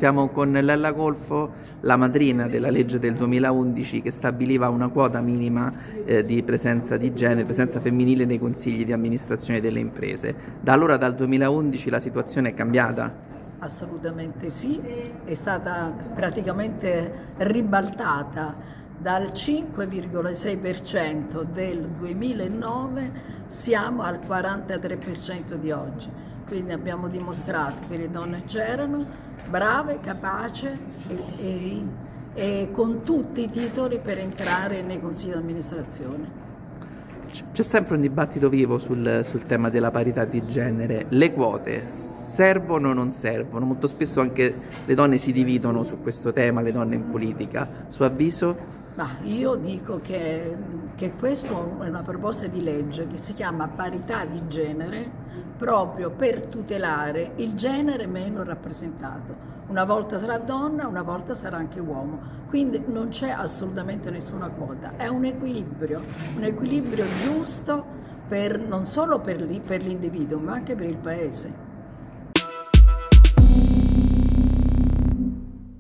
Siamo con Lella Colfo, la madrina della legge del 2011 che stabiliva una quota minima di presenza di genere, presenza femminile nei consigli di amministrazione delle imprese. Da allora, dal 2011, la situazione è cambiata? Assolutamente sì, è stata praticamente ribaltata dal 5,6% del 2009 siamo al 43% di oggi. Quindi abbiamo dimostrato che le donne c'erano, brave, capaci e con tutti i titoli per entrare nei consigli di amministrazione. C'è sempre un dibattito vivo sul tema della parità di genere. Le quote servono o non servono? Molto spesso anche le donne si dividono su questo tema, le donne in politica. Suo avviso? Ma io dico che questa è una proposta di legge che si chiama parità di genere proprio per tutelare il genere meno rappresentato. Una volta sarà donna, una volta sarà anche uomo, quindi non c'è assolutamente nessuna quota, è un equilibrio giusto non solo per l'individuo ma anche per il paese.